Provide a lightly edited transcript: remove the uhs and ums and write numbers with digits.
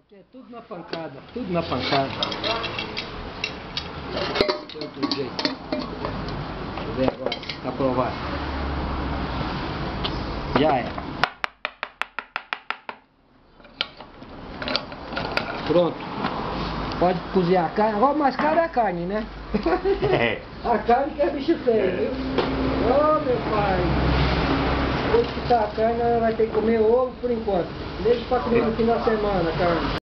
É tudo na pancada, tudo na pancada. Tem outro jeito. Deixa eu ver agora se está aprovado. Já é. Pronto. Pode cozinhar a carne. Agora mais caro é a carne, né? A carne que é bicho feio, viu? Ô meu pai. Hoje que tá a carne, ela vai ter que comer ovo por enquanto. Deixa pra comer no final de semana a carne.